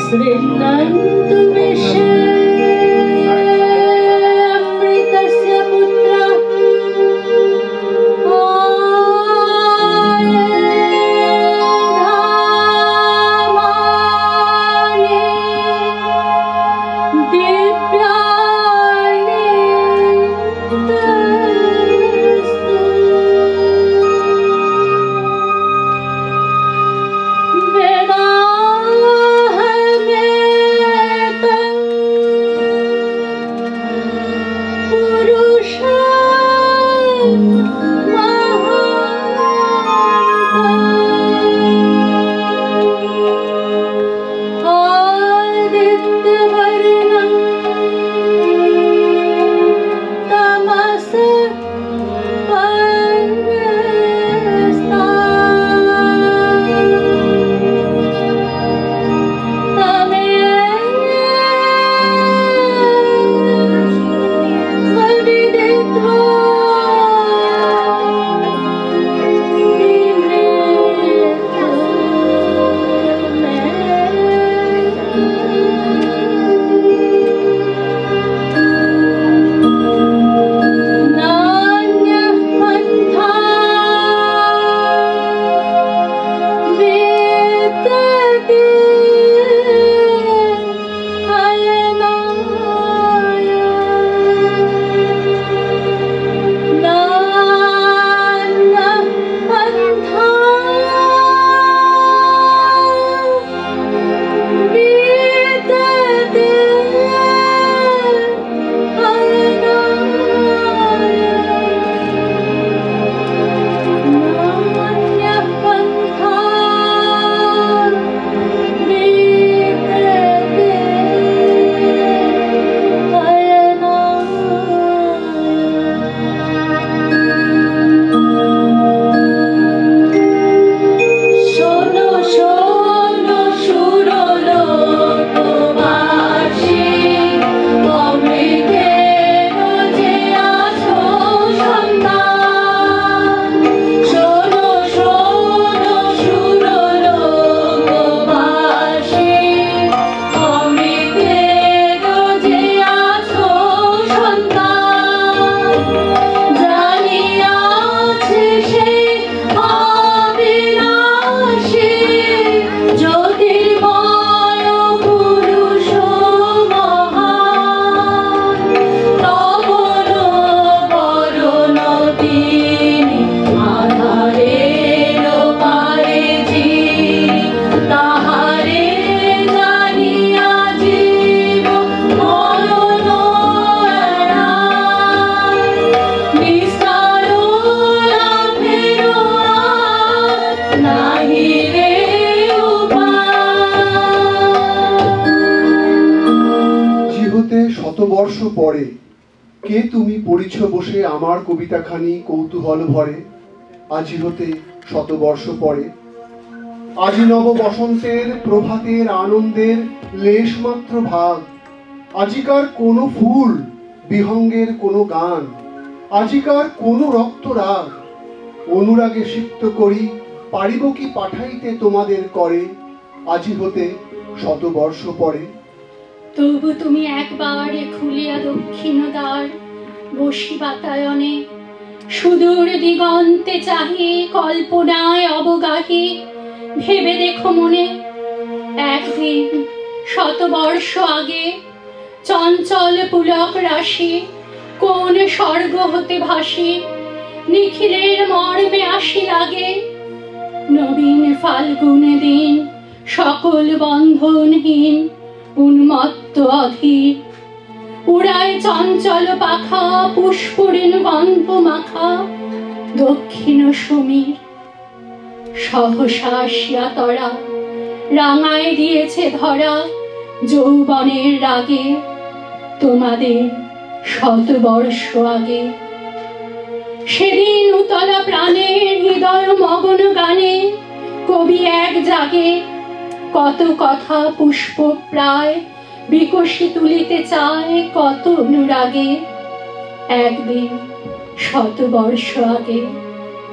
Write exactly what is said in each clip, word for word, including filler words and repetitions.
श्रीनन्तु विषे अमृतस्य पुत्र শতবর্ষ পরে কে তুমি পড়িছ বসে আমার কবিতাখানি কৌতূহল ভরে। আজি হতে শতবর্ষ পরে, আজি নব বসন্তের প্রভাতের আনন্দের লেশমাত্র ভাগ। আজিকার কোনো ফুল বিহঙ্গের কোনো গান, আজিকার কোনো রক্তরাগ। অনুরাগে সিক্ত করি পারিব কি পাঠাইতে তোমাদের করে, আজি হতে শতবর্ষ পরে। তবু তুমি একবার খুলিয়া দক্ষিণ দ্বার, বসি বাতায়নে সুদূর দিগন্তে চাহি, কল্পনায় অবগাহী ভেবে দেখো মনে। একদিন শতবর্ষ আগে চঞ্চল পুলক রাশি কোন স্বর্গ হতে ভাসি, নিখিলের মর্মে আসি লাগে। নবীন ফাল্গুন দিন সকল বন্ধনহীন, উন্মত্ত অধীর উড়ায় চঞ্চল পাখা, পুষ্পরিণ গন্ধ মাখা দক্ষিণ সমীর। সহসা আসিয়া তরা রাঙায় দিয়েছে ধরা, যৌবনের রাগে তোমাদের শতবর্ষ আগে। সেদিন উতলা প্রাণের হৃদয় মগন গানে কবি এক জাগে, কত কথা পুষ্প প্রায় বিকশি তুলিতে চায় কত অনুরাগে। একদিন শতবর্ষ আগে,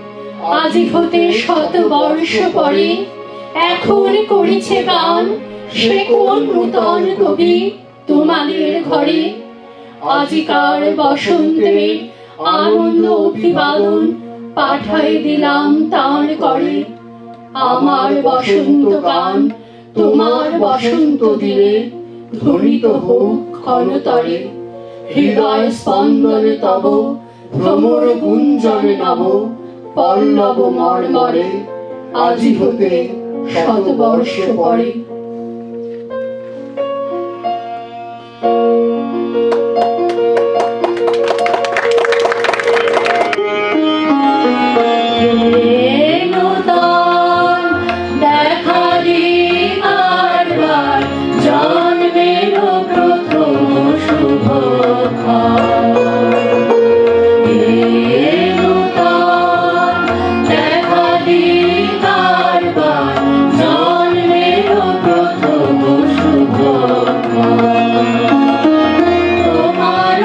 আজি হতে শতবর্ষ পরে এখন করিছে গান সে কোন নূতন কবি তোমাদের ঘরে আজিকার বসন্তের আনন্দ অভিবাদন পাঠাই দিলাম তার করে। আমার বসন্ত গান তোমার বসন্ত দিনে ধ্বনিত হোক ক্ষণতরে। হৃদয় স্পন্দনে তব ভ্রমর গুঞ্জনে নব পল্লব মর্মরে আজি হতে শতবর্ষ পরে।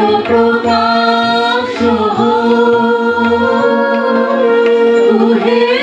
Hey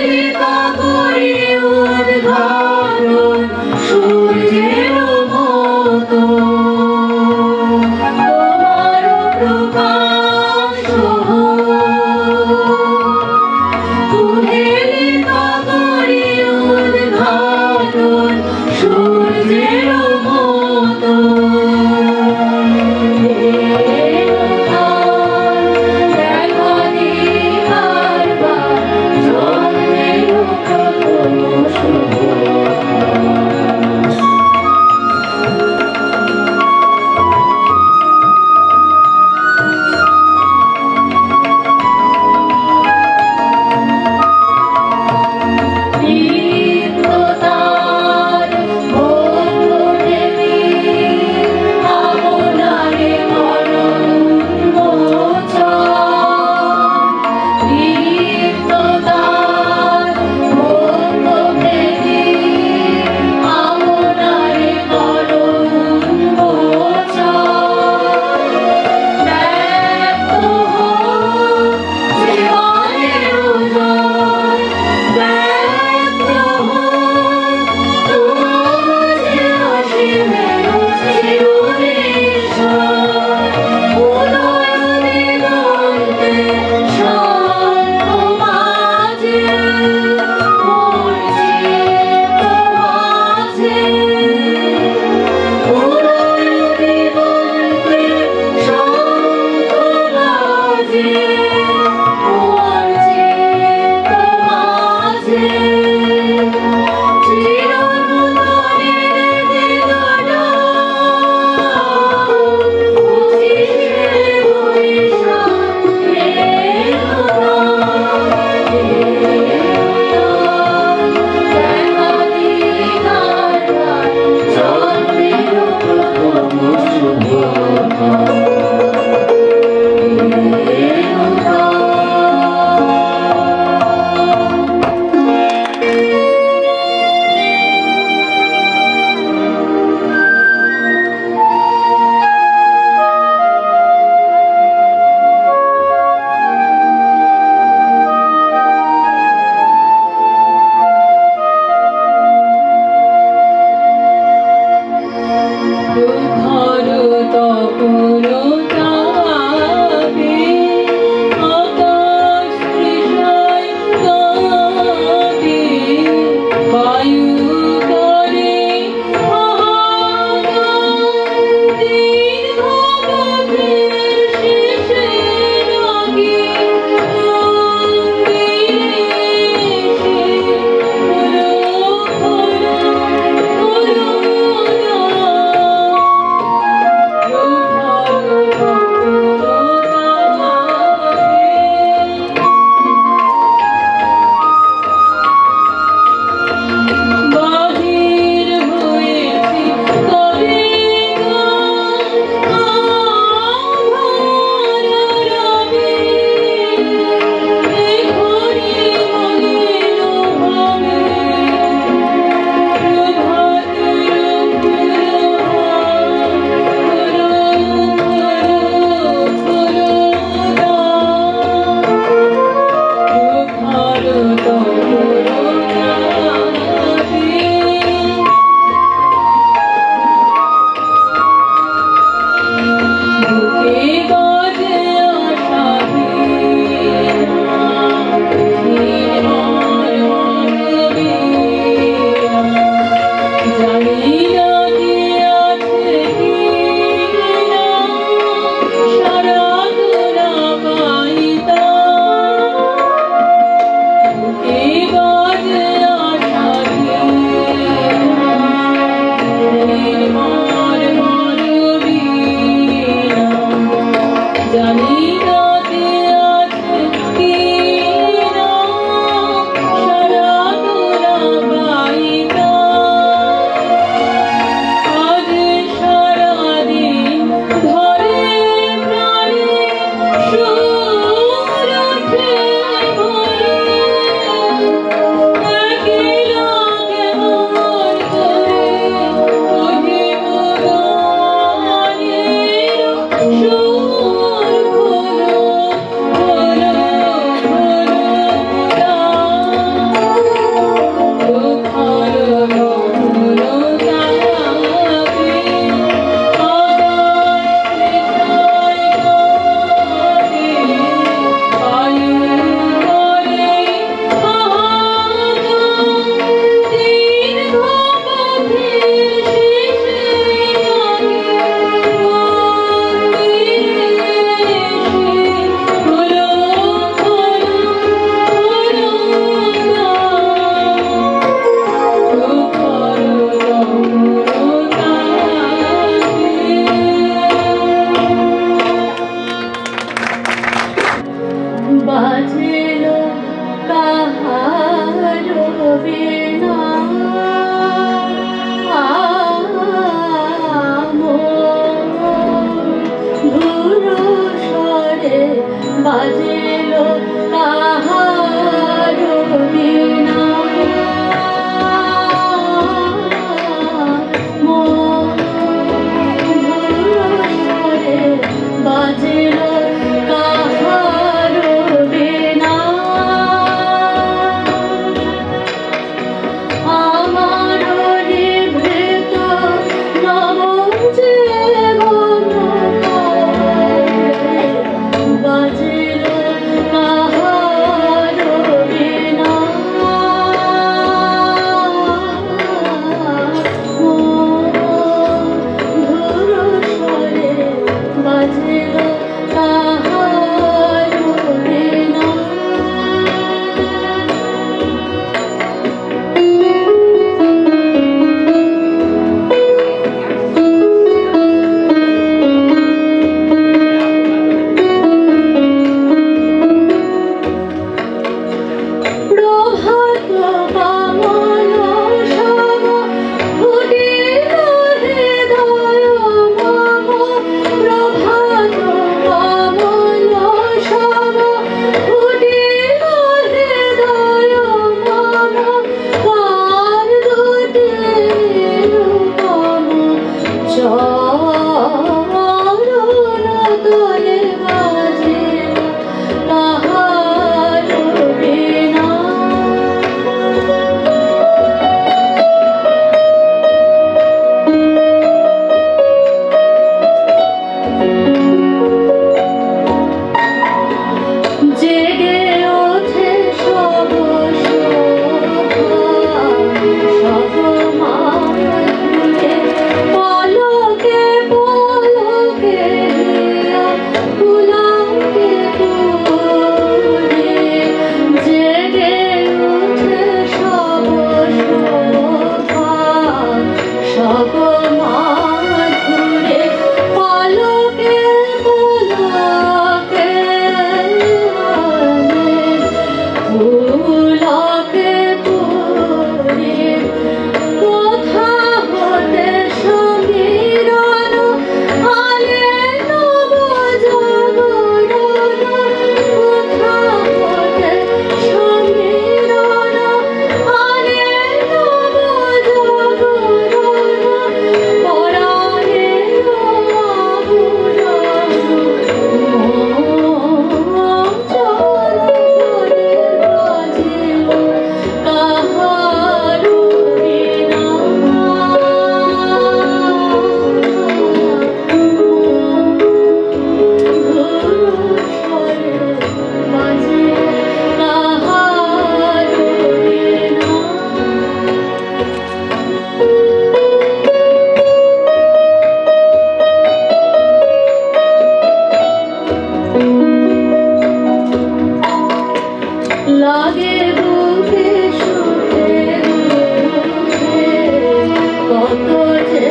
লাগে বুকে সুখে দুঃখে কত যে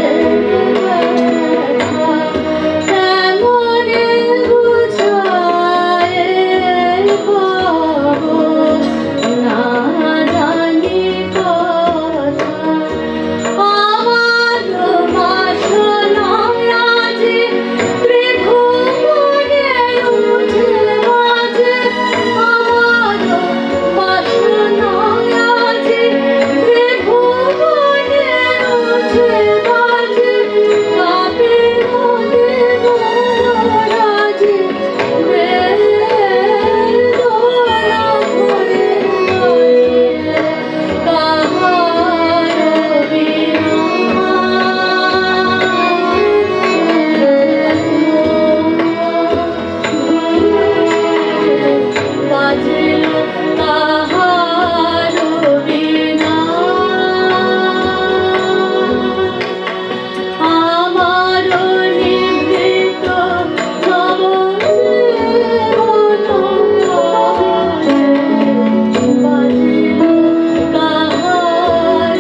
ব্যথা কেমনে বুঝায় পাবো না জানি কথা আমার বাসনায় আজি ত্রিভুবনে উঠে বাজে আমার বাসনায় আজি ত্রিভুবনে উঠে বাজে কাপে মনে মহারাজে বেদনা ভরে বাজে কাহার বাজল কাহার বিনা আমার নিভৃত নবজীবন বাজল কাহার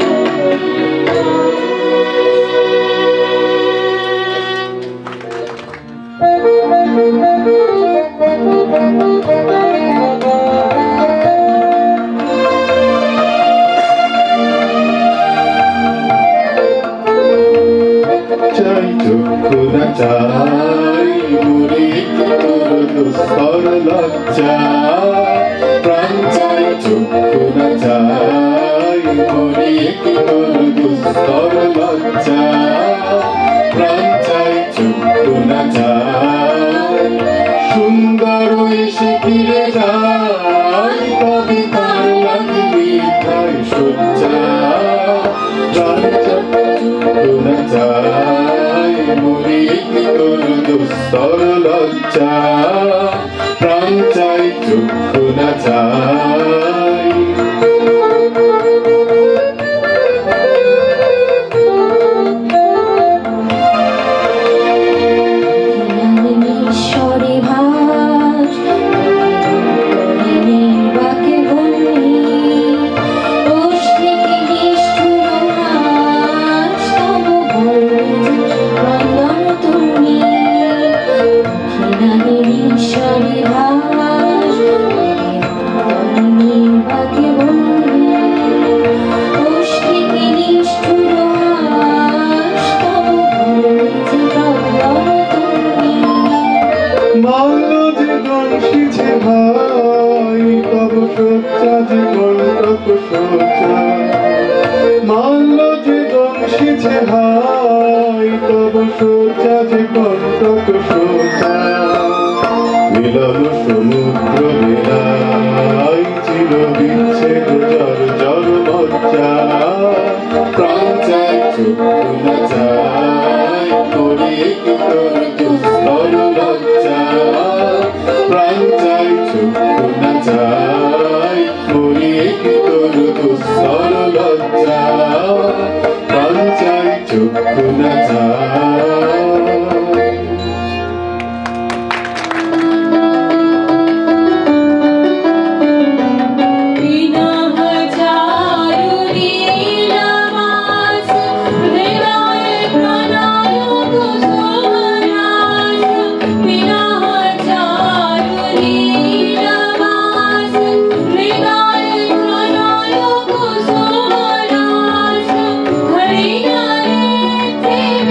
চাই চক্ষু না চাই মুড়ি তোর দুস্তর লজ্জা প্রাণ চাই চক্ষু না চাই মুড়ি তোর দুস্তর লজ্জা প্রাণ চাই চক্ষু না চাই সুন্দর এসে ফিরে যাই কবিতার লাগে মিঠাই সজ্জা প্রাণ চক্ষু না চাই মুড়ি তোর দুস্তর লজ্জা প্রাণ চাই চক্ষু না চাই ঈশ্বরে ভাস বাকে বলি অষ্টিকে নিষ্ঠুর হাস তব বন্দন তুমি ঈশ্বরে ভাস বাকে বলি অষ্টিকে নিষ্ঠুর হাস তব বন্দন তুমি মাল্য যে দংশিছে ভাই তব সজ্জা যে কণ্টক সজ্জা মাল্য যে দংশিছে ভাই তব সজ্জা যে কণ্টক সজ্জা মিলন সমুদ্র বেলাই চির বিচ্ছেদ জর জর মজ্জা প্রাণ চাই চক্ষু না চাই করি তোর দুস্তর লজ্জা প্রাণ চাই চক্ষু না চাই করি তোর দুস্তর লজ্জা প্রাণ চাই চক্ষু না চাই Hey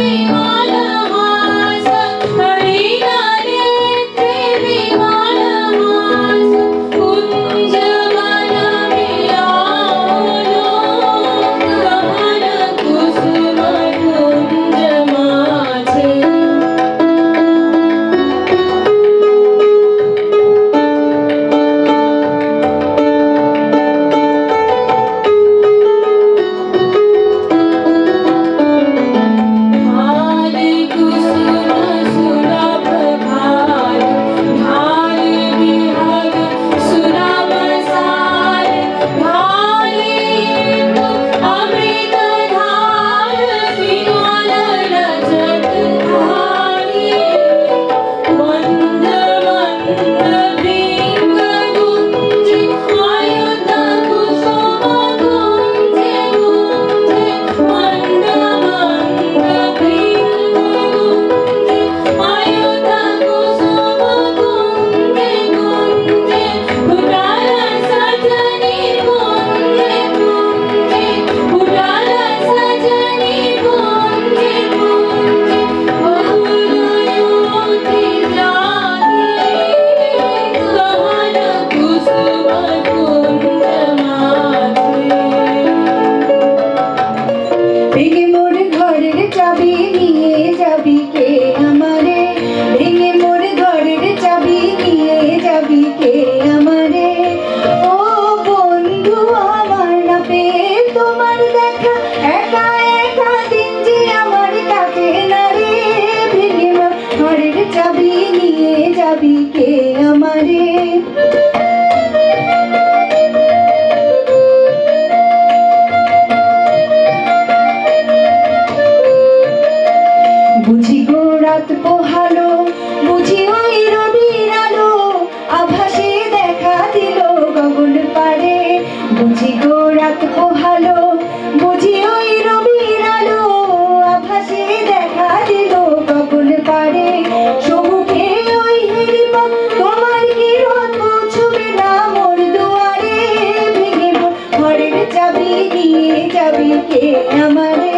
বুঝি গো রাত পোহালো, বুঝি ওই রবির আলো আভাসে দেখা দিল গগন পারে। সমুখে ওই হেরিপথ তোমার কি রথ পৌঁছবে না মোর দুয়ারে। ভেঙে মোর ঘরের চাবি নিয়ে যাবি কে আমারে।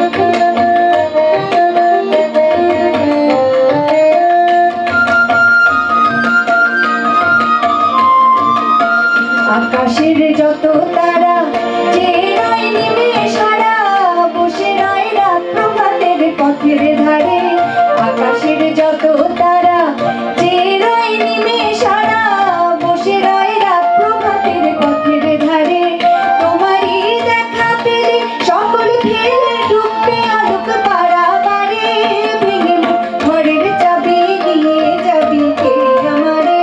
আকাশের যত তারা যে রয় নিমেষ হারা, বসে রয় রাত প্রভাতের পথের ধারে। আকাশের যত তারা যে রয় নিমেষ হারা, বসে রয় রাত প্রভাতের পথের ধারে। তোমারই দেখা পেলে সকল ফেলে ডুববে আলোক পারাবারে। ভেঙে মোর ঘরের চাবি নিয়ে যাবি কে আমারে।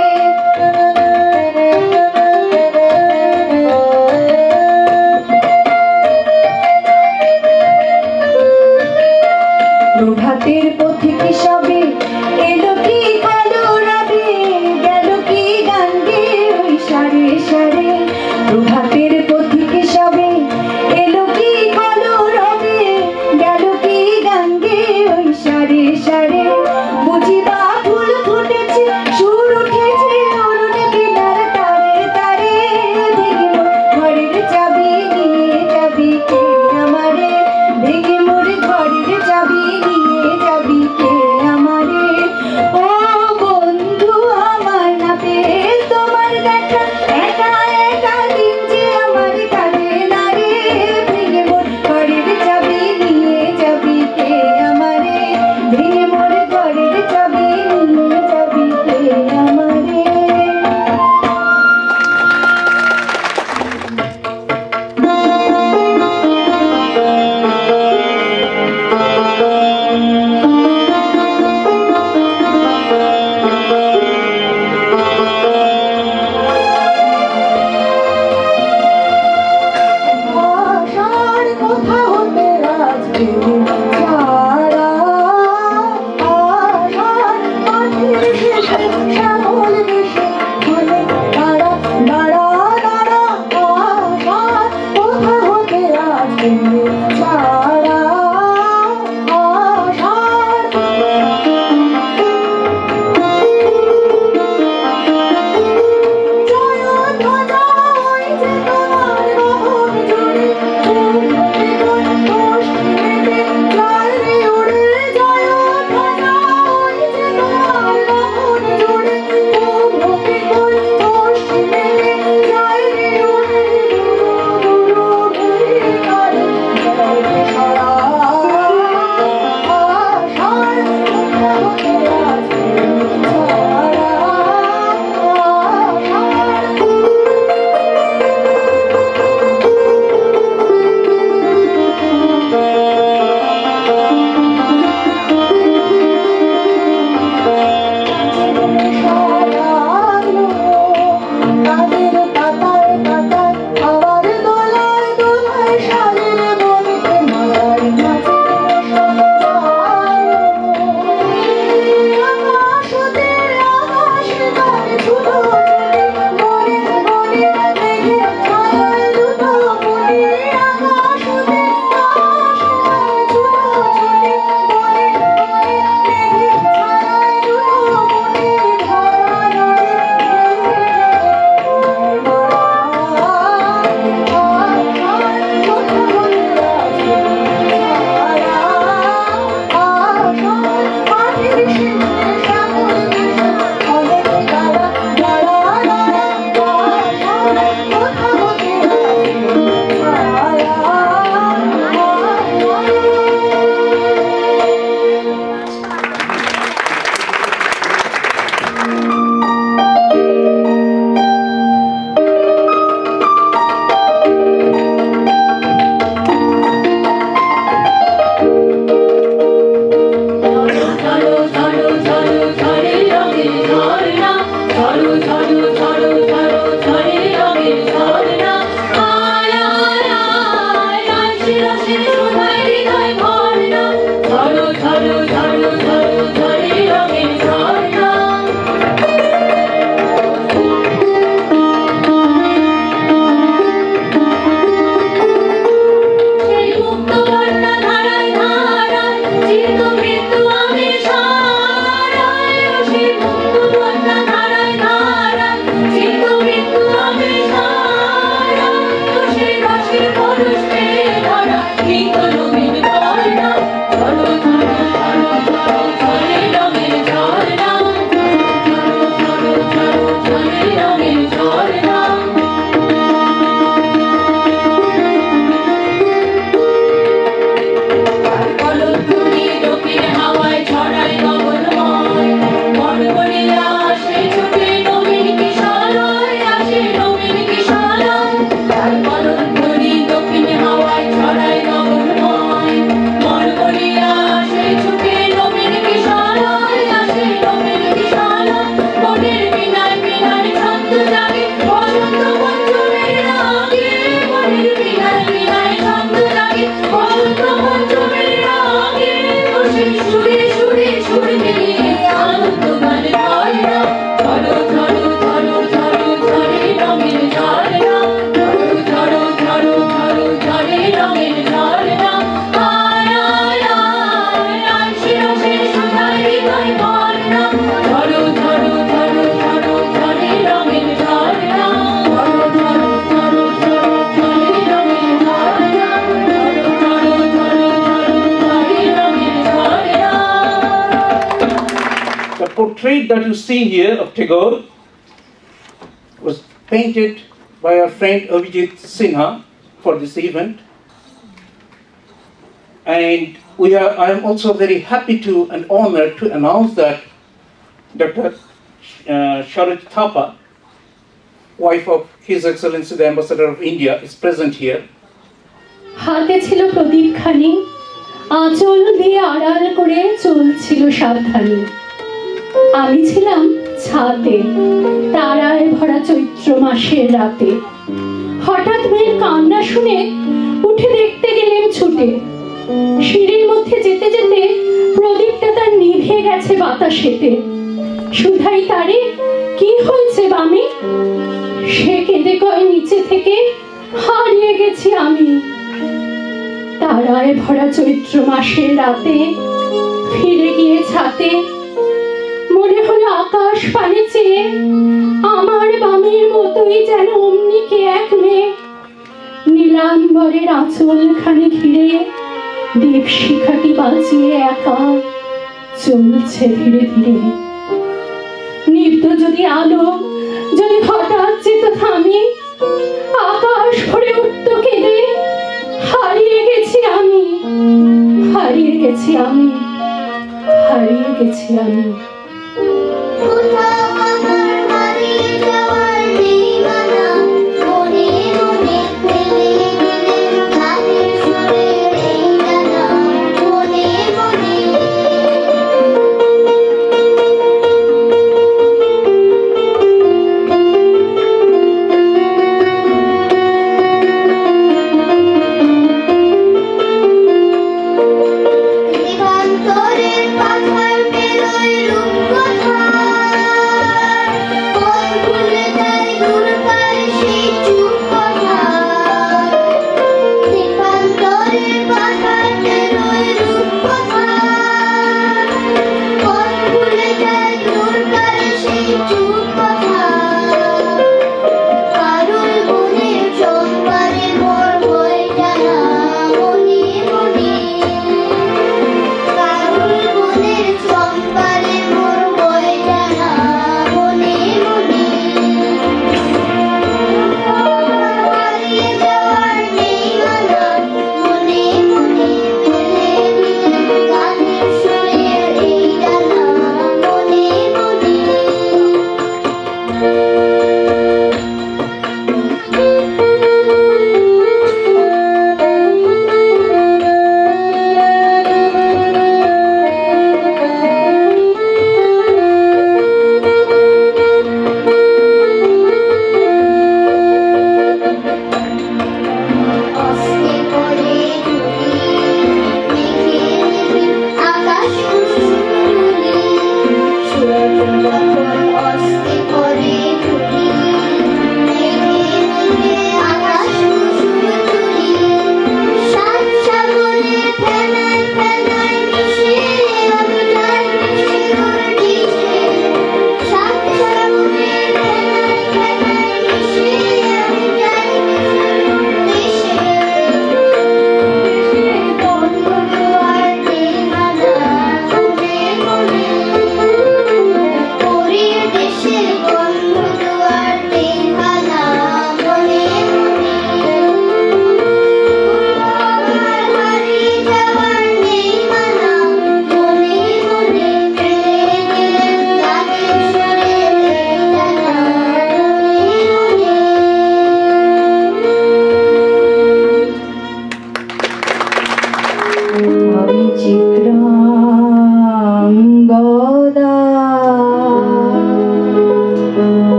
প্রভাতের পথিক সবে portrait that you see here of Tagore was painted by our friend Abhijit Sinha for this event. And we are, I am also very happy to and honored to announce that Doctor Uh, Sharad Thapa, wife of His Excellency the Ambassador of India, is present here. হাতে ছিল প্রদীপখানি, আঁচল দিয়ে আড়াল করে চলছিল সাবধানে। আমি ছিলাম ছাদে, তারায় ভরা চৈত্র মাসের রাতে। হঠাৎ মেয়ের কান্না শুনে উঠে দেখতে গেলেন ছুটে। সিঁড়ির মধ্যে যেতে যেতে প্রদীপটা তার নিভে গেছে বাতাসেতে। সুধাই তারে, কি হয়েছে বামি? সে কেঁদে কয়, নিচে থেকে হারিয়ে গেছি আমি। তারায় ভরা চৈত্র মাসের রাতে ফিরে গিয়ে ছাতে মনে হলো আকাশ পানে চেয়ে আমার বামির মতোই যেন অমনি কে এক মেয়ে নীলাম্বরের আঁচল খানি ঘিরে দীপশিখাটি বাঁচিয়ে একা চলছে ধীরে ধীরে। নিভত যদি আলো যদি হঠাৎ যেত থামি, আকাশ ভরে উঠত কেঁদে, হারিয়ে গেছি আমি, হারিয়ে গেছি আমি, হারিয়ে গেছি আমি। দিগন্তরের পাথার বেরোয় রূপ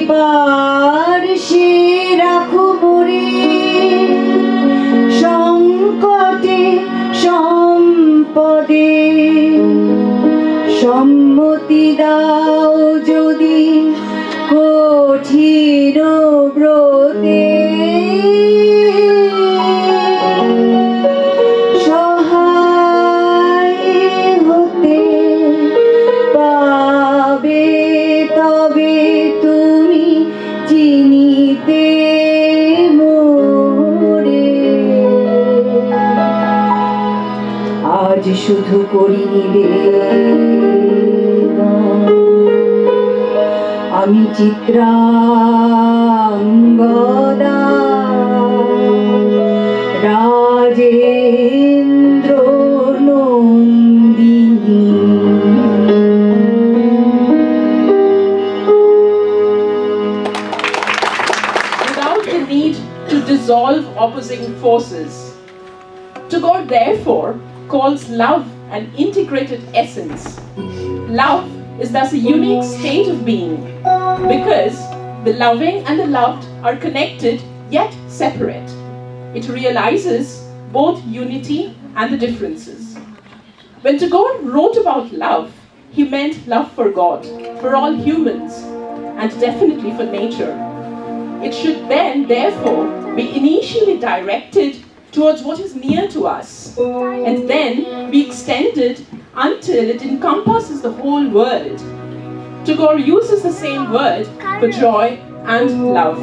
এবার সে রাখো মোরে সংকটে সম্পদে সম্মতি দাও যদি কঠিন ব্রতে সহায় হতে পাবে তবে তুমি চিনিতে মোরে আজ শুধু করি নিবেদন আমি Chitrangada Rajendra Nandini without the need to dissolve opposing forces. Tagore therefore calls love an integrated essence. Love is thus a unique state of being because the loving and the loved are connected yet separate. It realizes both unity and the differences. When Tagore wrote about love, he meant love for God, for all humans, and definitely for nature. It should then, therefore, be initially directed towards what is near to us, and then be extended until it encompasses the whole world. Tagore uses the same word for joy and love.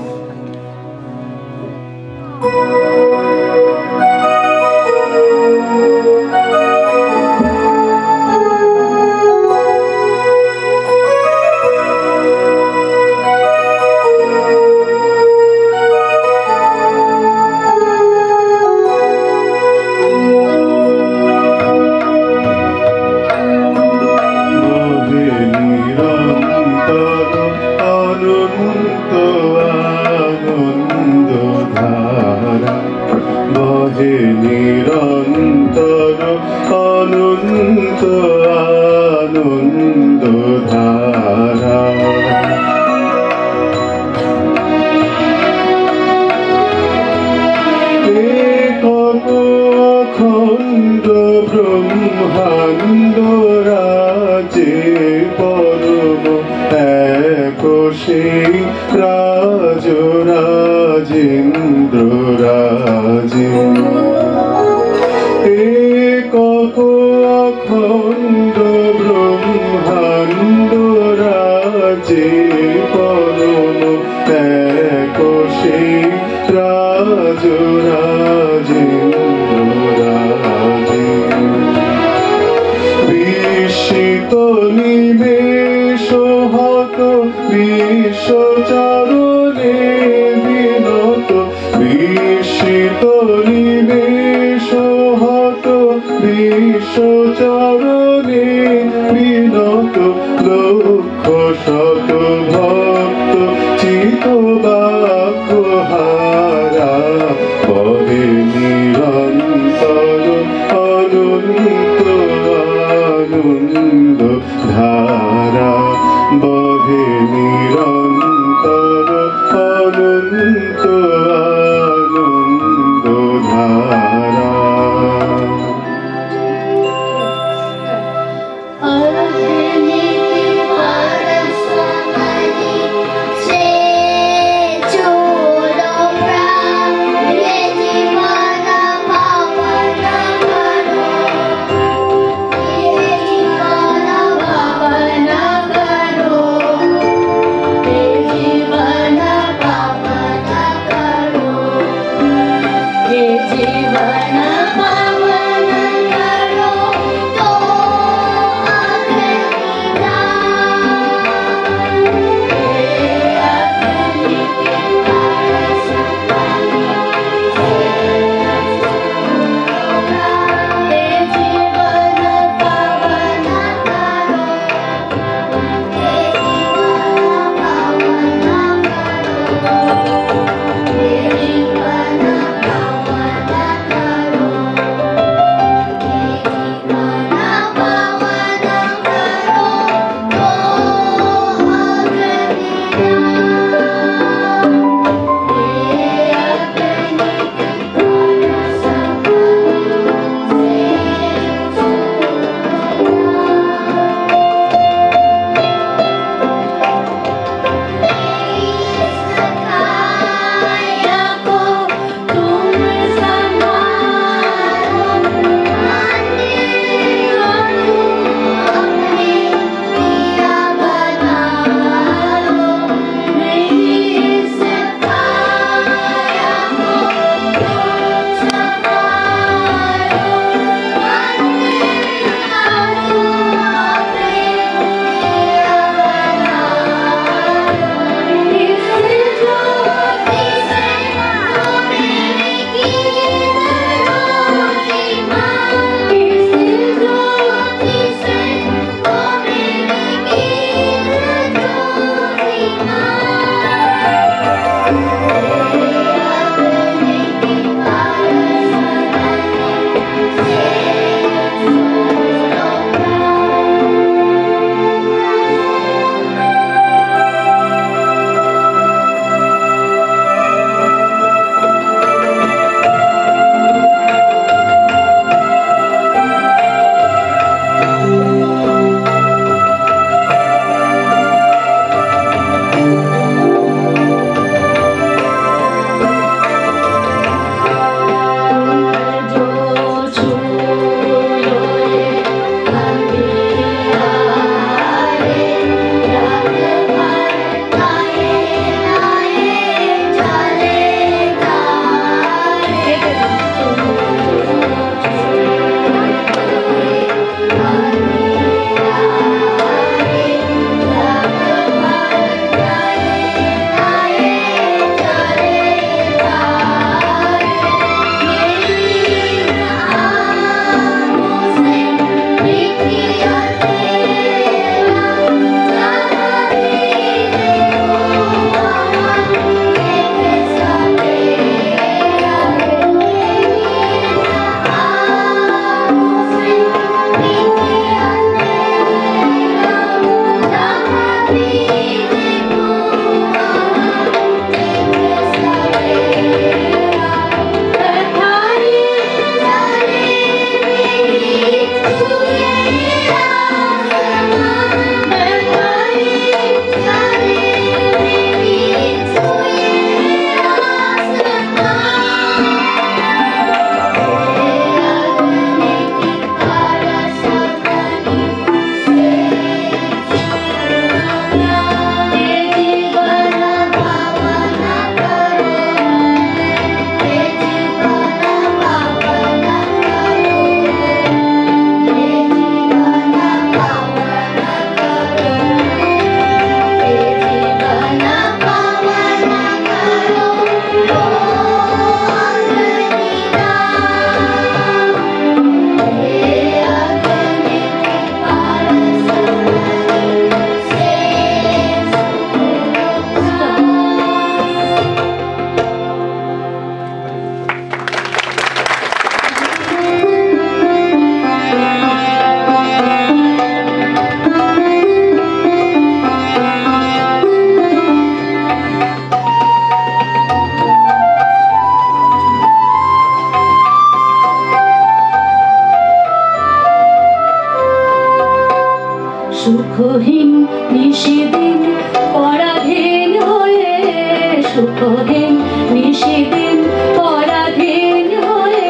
সুখহীন নিশিদিন পরাধীন হয়ে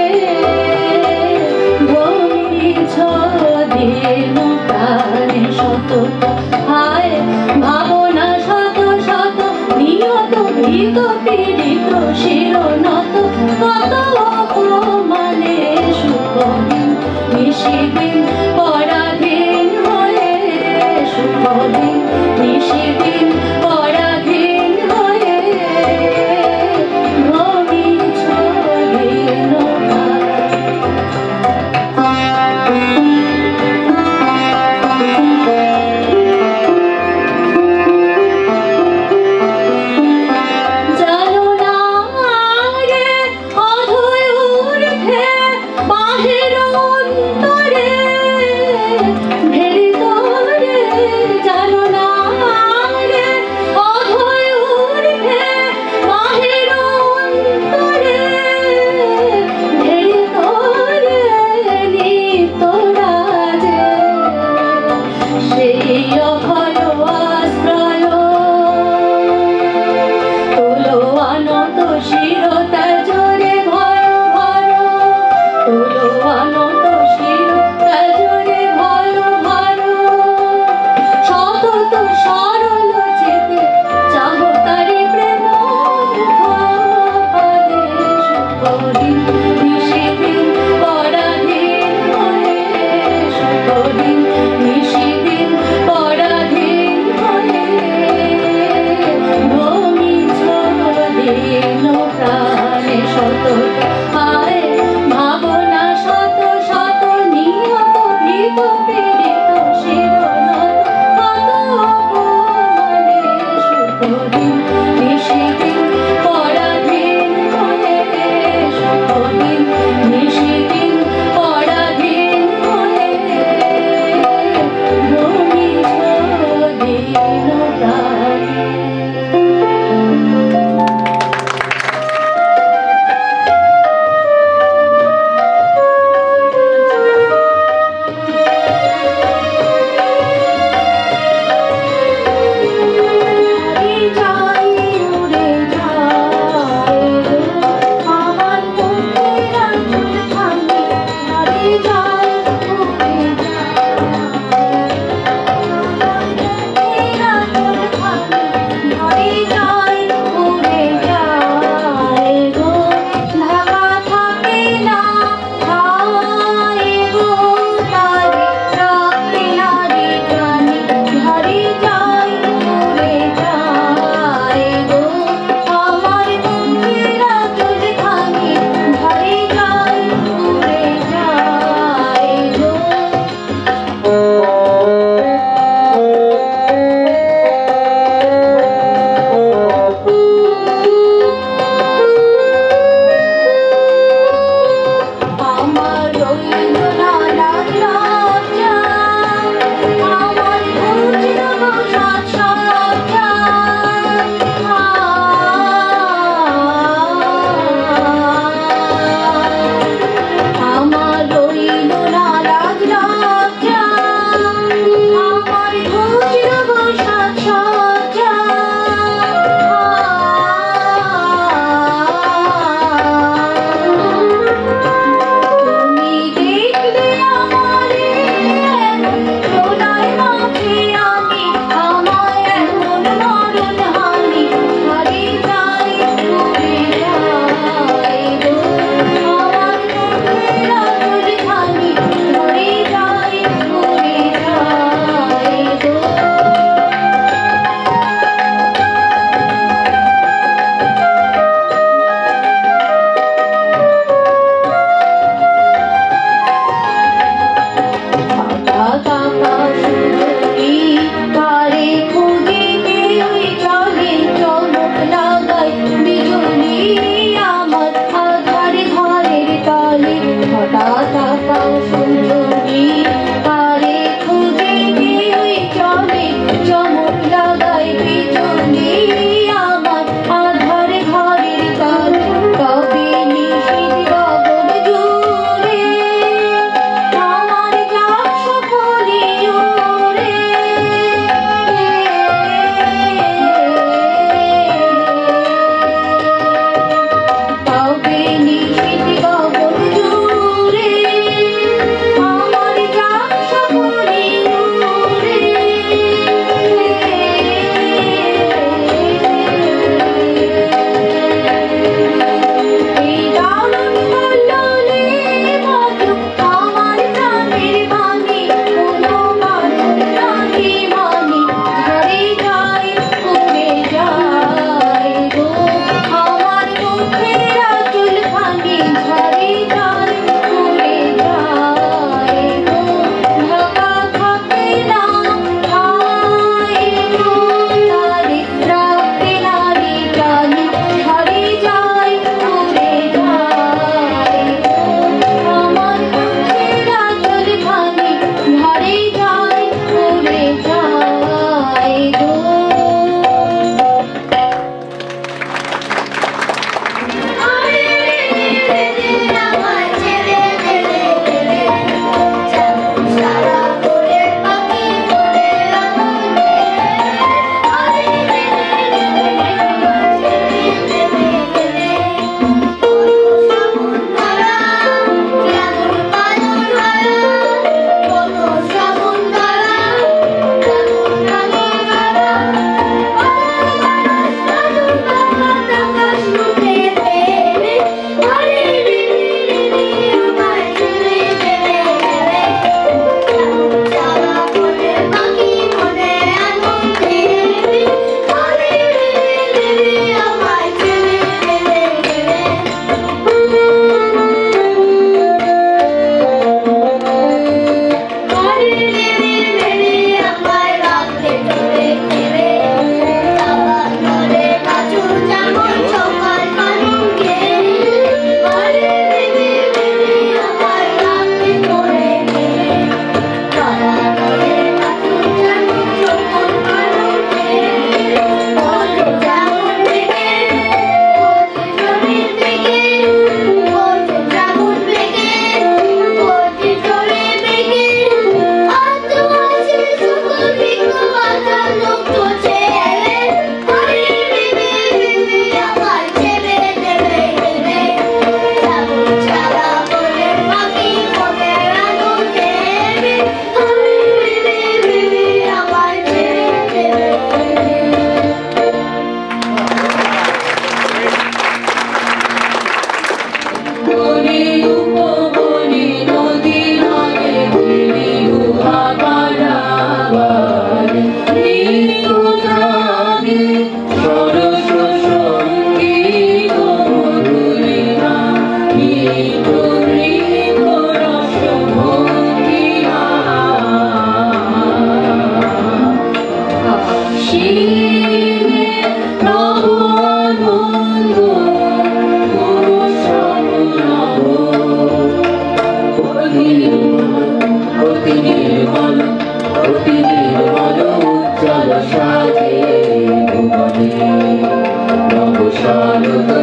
ভ্রমিছ দিন প্রাণে শত হায় ভাবনা শত শত নিয়ত ভীত পীড়িত শিরনত কত অপমানে সুখহীন নিশিদিন পরাধীন হয়ে সুখহীন নিশিদিন পরাধীন হয়ে ভ্রমিছ দিন জানো না রে অধৈ ঊর্ধ্বে বাহির অন্তরে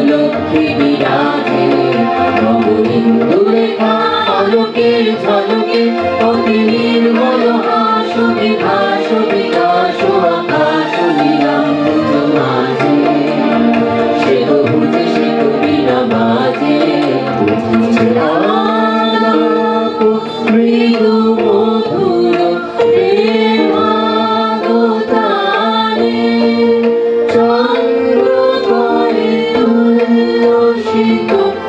লক্ষ্মী বিরাজে নব ইন্দুরেখা আলোকের ঝলকে অতি নির্মল হাস বিভাস বিকাশ আকাশ নিরাম্বুজ মাঝে সে তো বুঝে সে তো বিনা বাজে মৃদু মধুর প্রেমাগতানে চন্দ্র করে তুলসিত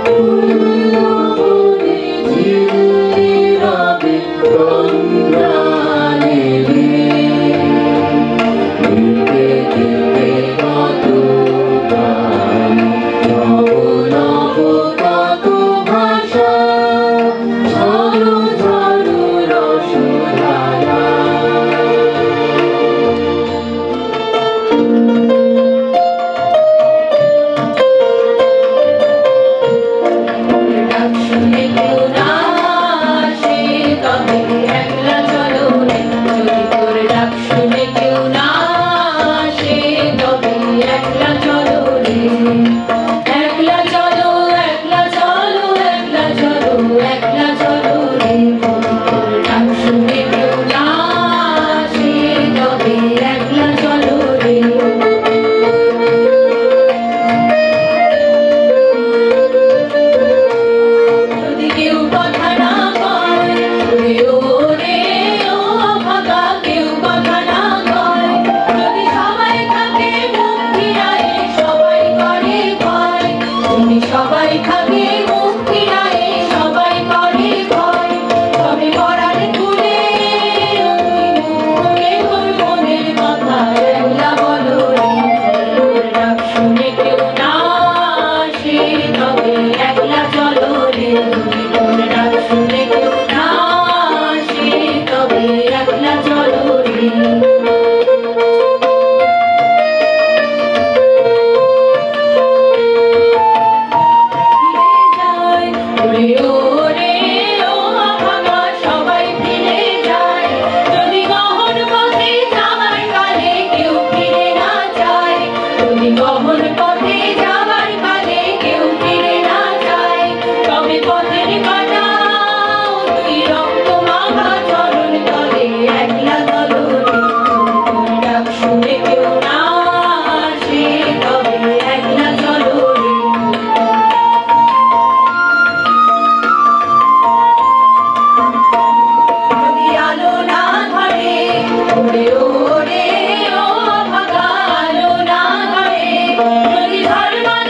ফুলবনে ঝিল্লিরাবে গন্ধানে দিতে দিতে কত গান নব নব কত ভাষা ঝরো ঝরো রসধারা ডাক শুনে কেউ না আসে তবে একলা চলো রে যদি তোর ডাক শুনে কেউ না আসে তবে একলা চলো রে একলা চলো একলা চলো একলা চলো একলা চলো রে যদি তোর ডাক শুনে কেউ না আসে তবে একলা চলো রে যদি কেউ কথা না কয় ওরে ওরে ও ভাগা কেউ কথা না কয় যদি সবাই থাকে মুখ ফিরায়ে সবাই করে ভয় যদি সবাই থাকে মুখ ফিরায়ে সবাই করে ভয় তবে পরাণ খুলে তুই মুখ খুলে তোর মনের কথা একলা বলো রে তোর ডাক শুনে কেউ না আসে তবে একলা চলো রে যদি তোর ডাক শুনে কেউ না আসে তবে একলা চলো রে ফিরে যায় ওরে ওরে ও ভাগা সবাই ফিরে যায় যদি গহন পথে যাবার কালে কেউ ফিরে না যায় যদি গহন পথে যাবার কালে কেউ ফিরে না যায় তবে পথের কাটা তুই রক্ত মাখা চরণ তলে একলা চলো রে তোর ডাক শুনে কেউ না আসে তবে একলা চলো রে যদি আলো না ধরে ওরে ওরে ও ভাগা আলো না ধরে যদি ধর্মা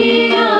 দুনিয়া